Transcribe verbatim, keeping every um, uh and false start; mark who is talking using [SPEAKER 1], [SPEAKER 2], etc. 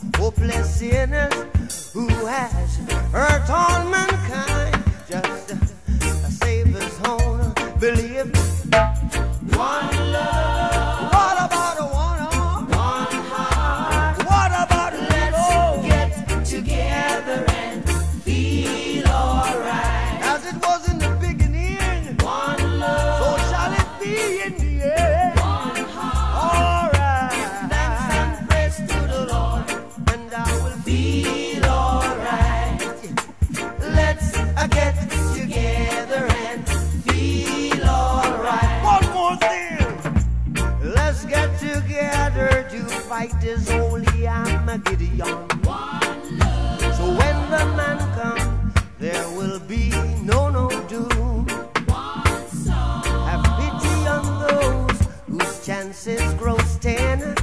[SPEAKER 1] hopeless sinners who has hurt all mankind. Just uh, save his own belief. One love. What about a one arm? One heart. What about let's love? Get together and feel alright. As it was in the beginning. One love. So shall it be in the end. One heart. Alright. Give thanks and praise to the Lord, and I will feel alright. Let's uh, get together and feel alright. One more thing. Let's get together to fight this holy Armageddon. One love. So when the man comes, there will be no, no doom. One song. Have pity on those whose chances grow ten.